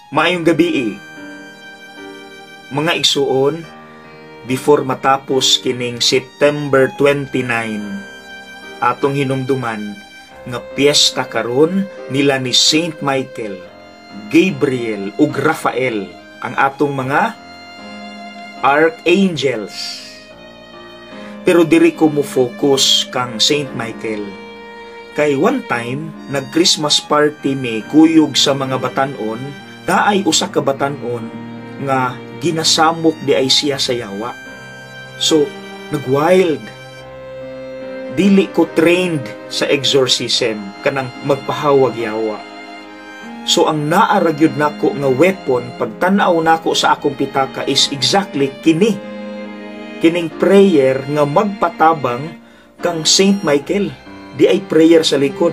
Maayong gabi mga igsuon, before matapos kining September 29, atong hinumduman nga piyesta karon nila ni Saint Michael, Gabriel ug Raphael, ang atong mga archangels. Pero diri ko mo focus kang Saint Michael. Kay one time, nag-Christmas party mi kuyog sa mga batanon, naay usa ka batanon nga ginasamok di ay siya sa yawa. So, nag-wild. Dili ko trained sa exorcism kanang magpahawag yawa. So, ang naaragyod nako nga weapon pagtanaw nako sa akong pitaka is exactly kini. Kining prayer nga magpatabang kang Saint Michael. Di ay prayer sa likod.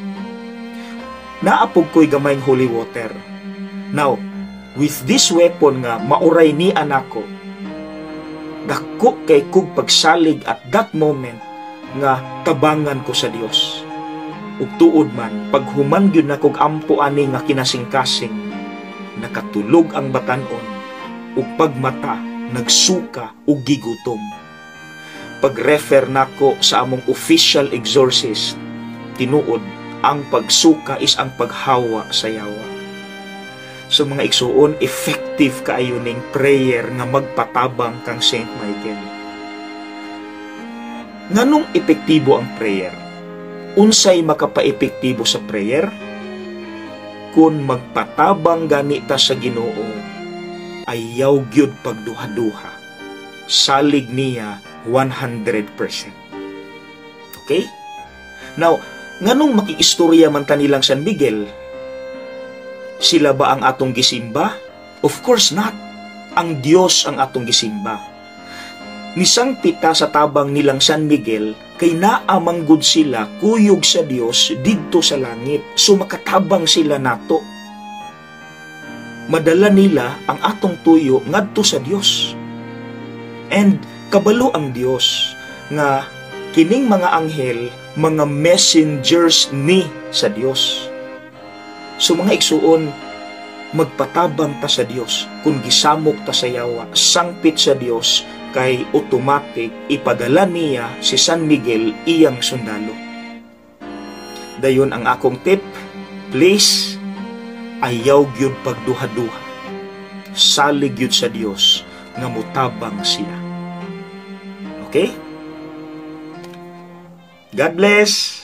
Naapog ko'y gamayng holy water. Now, with this weapon nga mauray ni anako, dako kay kog pagsalig at that moment nga tabangan ko sa Dios. Ug tuod man, paghuman gyud na kog ampo ani nga kinasingkasing, nakatulog ang batanon, ug pagmata nagsuka ug gigutom. Pag-refer nako sa among official exorcist, tinuod ang pagsuka is ang paghawa sa yawa. So mga igsuon, effective kaayo ning prayer nga magpatabang kang Saint Michael. Nganong epektibo ang prayer? Unsay makapaepektibo sa prayer? Kung magpatabang gani ta sa Ginoo, ayaw gyud pagduha-duha. Salig niya 100%. Okay? Now, nganong makiistorya man ta nilang San Miguel? Sila ba ang atong gisimba? Of course not. Ang Dios ang atong gisimba. Misang pita sa tabang nilang San Miguel, kay naamanggod sila kuyog sa Dios didto sa langit. So makatabang sila nato. Madala nila ang atong tuyo ngadto sa Dios. And kabalo ang Dios nga kining mga anghel, mga messengers ni sa Dios. So mga igsuon, magpatabang ta sa Dios. Kung gisamok ta sa yawa, sangpit sa Dios, kay automatic ipadala niya si San Miguel iyang sundalo. Dayon ang akong tip, please, ayaw gyud pagduha-duha. Salig gyud sa Dios nga mutabang siya. Okay? God bless!